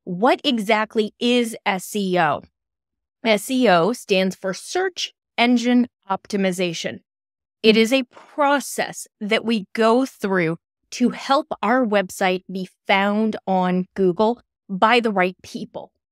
what exactly is SEO? SEO stands for Search Engine Optimization. It is a process that we go through to help our website be found on Google by the right people.